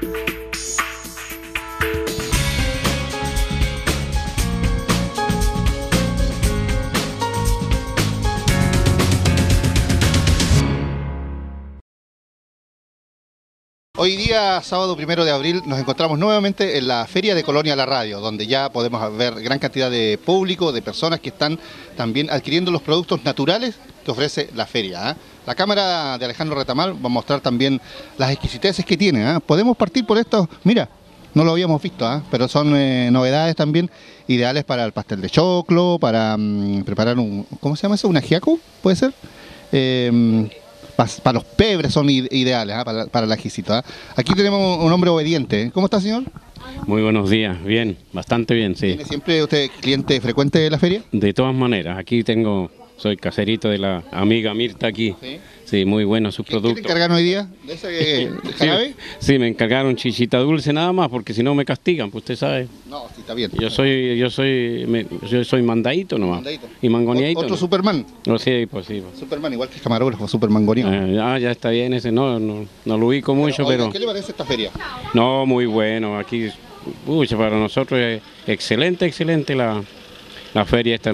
Hoy día, sábado 1 de abril, nos encontramos nuevamente en la Feria de Colonia La Radio, donde ya podemos ver gran cantidad de público, de personas que están también adquiriendo los productos naturales que ofrece la feria, ¿eh? La cámara de Alejandro Retamal va a mostrar también las exquisiteces que tiene, ¿eh? Podemos partir por estos, mira, no lo habíamos visto, ¿eh? Pero son novedades también ideales para el pastel de choclo, para preparar un, ¿cómo se llama eso? ¿Un ajiaco? ¿Puede ser? Para los pebres son ideales, ¿eh? Para el ajicito, ¿eh? Aquí tenemos un hombre obediente, ¿eh? ¿Cómo está, señor? Muy buenos días, bien, bastante bien, sí. ¿Tiene siempre usted cliente frecuente de la feria? De todas maneras, aquí soy caserito de la amiga Mirta aquí. ¿Sí? Sí, muy buenos sus productos. ¿Qué te encargaron hoy día? ¿De ese jarabe? Sí, me encargaron chichita dulce nada más, porque si no me castigan, pues usted sabe. No, sí, está bien. Yo soy mandadito nomás. Mandadito. Y mangoneadito. ¿Otro ¿no? Superman? No, sí, pues sí. Superman, igual que el camarógrafo, Supermangoneado. Ya está bien ese, no lo ubico mucho, pero... ¿Qué le parece esta feria? No, muy bueno, aquí, para nosotros es excelente la feria esta,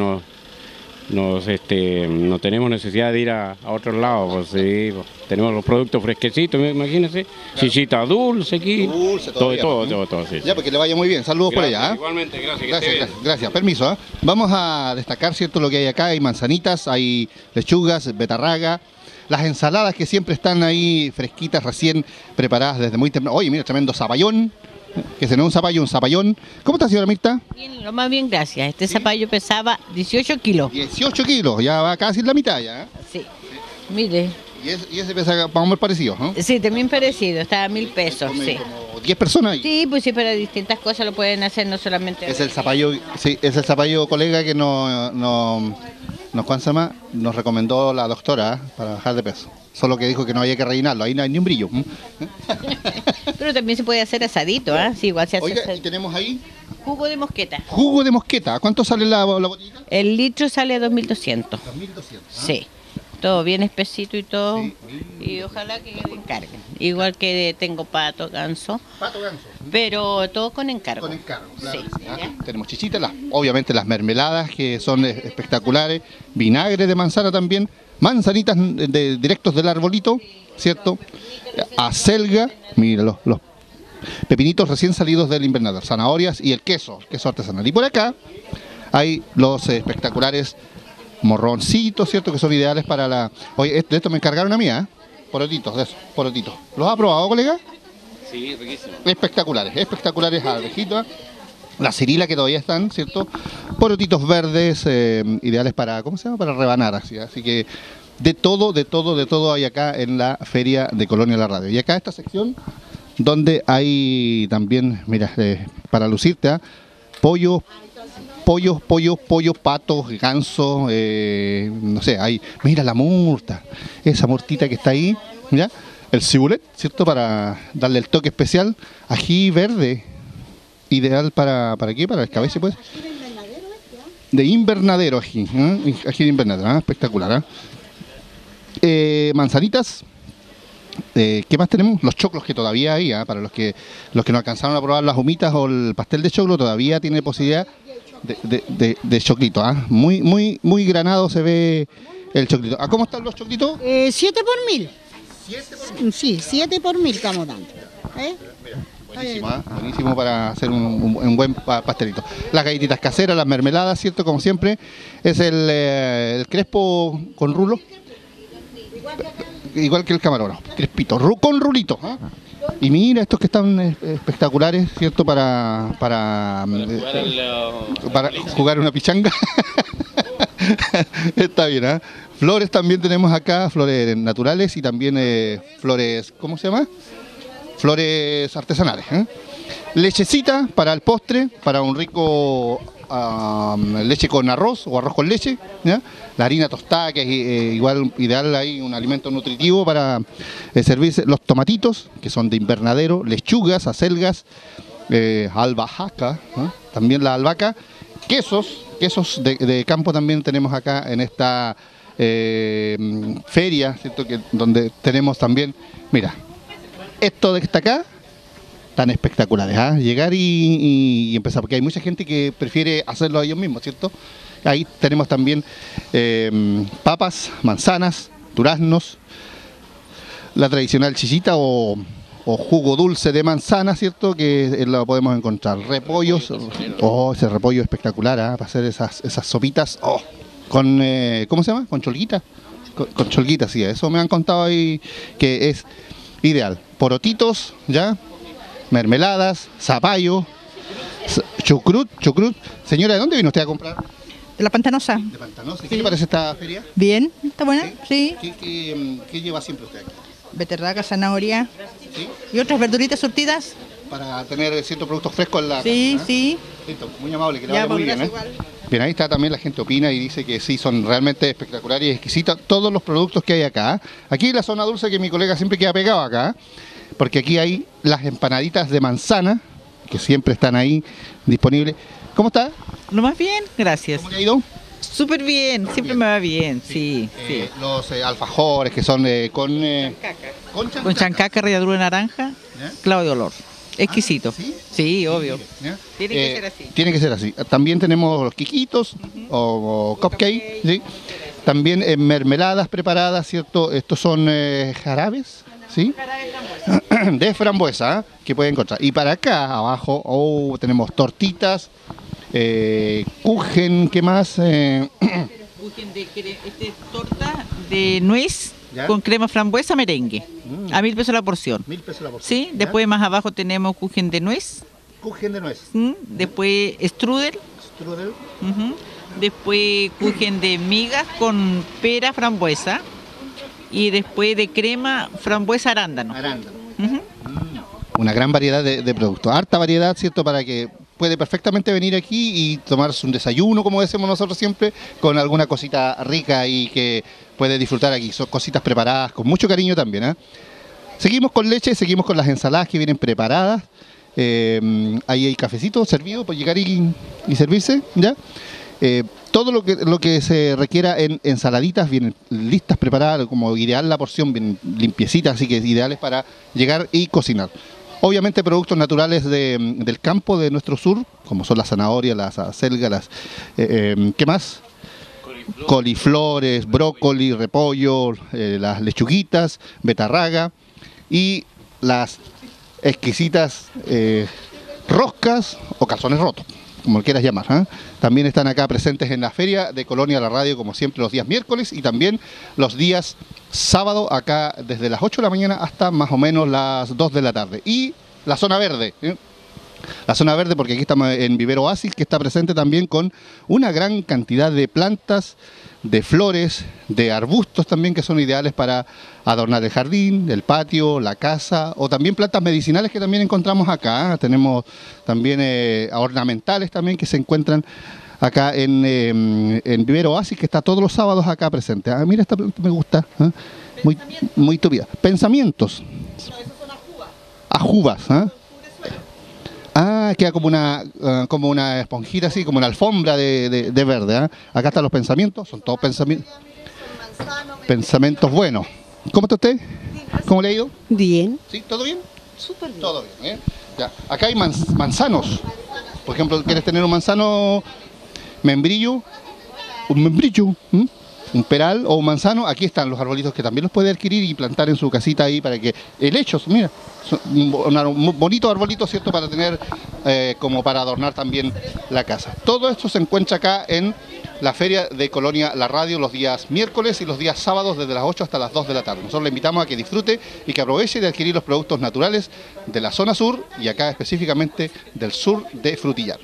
no tenemos necesidad de ir a otros lados, pues sí, pues, tenemos los productos fresquecitos, imagínense, claro. Chichita dulce aquí, todo, sí. Ya, porque le vaya muy bien, saludos gracias, por allá. Igualmente, gracias, permiso. Vamos a destacar, cierto, lo que hay acá, hay manzanitas, hay lechugas, betarraga, las ensaladas que siempre están ahí fresquitas, recién preparadas desde muy temprano. Oye, mira, tremendo zapallón. Que se no es un zapallón. ¿Cómo está, señora Mirta? Bien, lo más bien, gracias. Este zapallo pesaba 18 kilos. 18 kilos, ya va casi en la mitad ya. Sí, mire. Y ese pesa más o menos parecido, ¿no? Sí, también parecido, está a 1000 pesos, sí. Como 10 personas ahí. Sí, pues sí, para distintas cosas lo pueden hacer, no solamente... Es el zapallo, sí, es el zapallo, colega, que ¿cuándo se llama? Nos recomendó la doctora para bajar de peso. Solo que dijo que no había que rellenarlo, ahí no hay ni un brillo. Pero también se puede hacer asadito, ¿ah? ¿Eh? Sí, igual se hace. Oiga, ¿y tenemos ahí? Jugo de mosqueta. Jugo de mosqueta. ¿Cuánto sale la botellita? El litro sale a 2.200. 2.200. Sí. Todo bien espesito y todo. Sí. Y ojalá que encarguen. Igual que tengo pato, ganso. Pato, ganso. Pero todo con encargo. Con encargo, claro. Sí. Tenemos chichitas, obviamente las mermeladas que son espectaculares. Vinagre de manzana también. Manzanitas directos del arbolito, ¿cierto? Acelga, mira los pepinitos recién salidos del invernadero, zanahorias y el queso artesanal. Y por acá hay los espectaculares morroncitos, ¿cierto? Que son ideales para la... Oye, de esto me encargaron a mí, ¿eh? Porotitos, de eso, porotitos. ¿Los ha probado, colega? Sí, riquísimo. Espectaculares abejitas. La cirila que todavía están, ¿cierto? Porotitos verdes, ideales para, ¿cómo se llama? Para rebanar, así que de todo hay acá en la Feria de Colonia La Radio. Y acá esta sección donde hay también, mira, para lucirte, ¿eh? Pollos, patos, gansos, no sé, hay, mira la murta, esa murtita que está ahí, ¿ya? El cibulet, ¿cierto? Para darle el toque especial, ají verde. Ideal ¿para qué? Para el cabece, pues. De invernadero ají, ¿eh? Ají de invernadero, ¿eh? Espectacular, ¿eh? Manzanitas. ¿Qué más tenemos? Los choclos que todavía hay, ¿eh? Para los que no alcanzaron a probar las humitas o el pastel de choclo, todavía tiene posibilidad de choclito, ¿eh? Muy granado se ve el choclito. ¿A cómo están los choclitos? 7 por 1000. 7 por 1000. Sí, 7 por 1000 estamos dando. Buenísimo, ¿eh? Buenísimo para hacer un buen pastelito. Las galletitas caseras, las mermeladas, ¿cierto? Como siempre, es el crespo con rulo. Igual que el camarón, crespito, con rulito, ¿eh? Y mira estos que están espectaculares, ¿cierto? Para jugar una pichanga. Está bien, ¿eh? Flores también tenemos acá, flores naturales y también flores, ¿cómo se llama? Flores artesanales, ¿eh? Lechecita para el postre, para un rico leche con arroz o arroz con leche, ¿ya? La harina tostada, que es igual ideal, ahí un alimento nutritivo para servirse. Los tomatitos, que son de invernadero, lechugas, acelgas, albahaca, ¿eh? También la albahaca, quesos de campo también tenemos acá en esta feria, ¿cierto? Donde tenemos también, mira, esto de que está acá están espectaculares, ¿ah? Llegar y empezar, porque hay mucha gente que prefiere hacerlo ellos mismos, ¿cierto? Ahí tenemos también papas, manzanas, duraznos, la tradicional chichita o jugo dulce de manzana, ¿cierto? Que lo podemos encontrar. Repollos, ese repollo espectacular, ¿ah? Para hacer esas sopitas, con, ¿cómo se llama? Con cholguita. Con cholguita, sí, eso me han contado ahí que es ideal. Porotitos, ¿ya? Mermeladas, zapallo, chucrut. Señora, ¿de dónde vino usted a comprar? De la Pantanosa. De Pantanosa. ¿Qué le parece esta feria? Bien, está buena, sí. ¿Qué lleva siempre usted aquí? Beterraga, zanahoria ¿Sí? y otras verduritas surtidas. Para tener ciertos productos frescos en la Sí, casa, ¿eh? sí. Listo, muy amable, que le Ya, vaya muy pues, bien. gracias igual. Bien, ahí está también la gente opina y dice que sí, son realmente espectaculares y exquisitos todos los productos que hay acá. Aquí en la zona dulce que mi colega siempre queda pegado acá, porque aquí hay las empanaditas de manzana, que siempre están ahí disponibles. ¿Cómo está? Lo más bien, gracias. ¿Cómo le ha ido? Súper bien, siempre me va bien, sí, sí. Los alfajores que son con Con chancaca, ralladura de naranja, ¿Ya? clavo de olor. Exquisito. ¿sí? Sí, obvio. ¿Ya? Tiene que ser así. Tiene que ser así. También tenemos los quiquitos o cupcake, ¿sí? También mermeladas preparadas, ¿cierto? Estos son jarabes, ¿sí? De frambuesa, ¿eh? Que pueden encontrar. Y para acá, abajo, tenemos tortitas, kuchen, ¿qué más? Torta de nuez ¿Ya? con crema frambuesa merengue. A 1.000 pesos la porción. 1.000 pesos la porción. Sí, ¿Ya? después más abajo tenemos kuchen de nuez. Kuchen de nuez. Después strudel. Strudel. Ujú. Después kuchen de migas con pera frambuesa. Y después de crema frambuesa arándano. Arándano. Ujú. Una gran variedad de productos. Harta variedad, ¿cierto? Para que puede perfectamente venir aquí y tomarse un desayuno, como decimos nosotros siempre, con alguna cosita rica y que puede disfrutar aquí. Son cositas preparadas con mucho cariño también, ¿eh? Seguimos con leche, seguimos con las ensaladas que vienen preparadas. Ahí hay cafecito servido por llegar y servirse, ¿ya? Todo lo que se requiera en ensaladitas vienen listas, preparadas, como ideal la porción, bien limpiecitas, así que ideales para llegar y cocinar. Obviamente productos naturales del campo de nuestro sur, como son las zanahorias, las acelgas, ¿qué más? Coliflores, brócoli, repollo, las lechuguitas, betarraga y las exquisitas roscas o calzones rotos, como lo quieras llamar, ¿eh? También están acá presentes en la feria de Colonia La Radio, como siempre, los días miércoles y también los días sábado, acá desde las 8 de la mañana hasta más o menos las 2 de la tarde. Y la zona verde, ¿eh? La zona verde, porque aquí estamos en Vivero Oasis, que está presente también con una gran cantidad de plantas, de flores, de arbustos también que son ideales para adornar el jardín, el patio, la casa, o también plantas medicinales que también encontramos acá. Tenemos también ornamentales también que se encuentran acá en Vivero Oasis, que está todos los sábados acá presente. Ah, mira, esta planta me gusta, ¿eh? Muy tupida. Pensamientos. Ajubas, ¿eh? Ah, queda como una esponjita así, como una alfombra de verde, ¿eh? Acá están los pensamientos, son todos pensamientos buenos. ¿Cómo está usted? ¿Cómo le ha ido? Bien. ¿Sí? ¿Todo bien? Súper bien. Todo bien, ¿eh? Ya. Acá hay manzanos. Por ejemplo, ¿quieres tener un manzano membrillo? Un membrillo, ¿m? Un peral o un manzano. Aquí están los arbolitos que también los puede adquirir y plantar en su casita ahí para que... helechos, mira. Un bonito arbolito, ¿cierto? Para tener, como para adornar también la casa. Todo esto se encuentra acá en la feria de Colonia La Radio los días miércoles y los días sábados desde las 8 hasta las 2 de la tarde. Nosotros le invitamos a que disfrute y que aproveche de adquirir los productos naturales de la zona sur y acá específicamente del sur de Frutillar.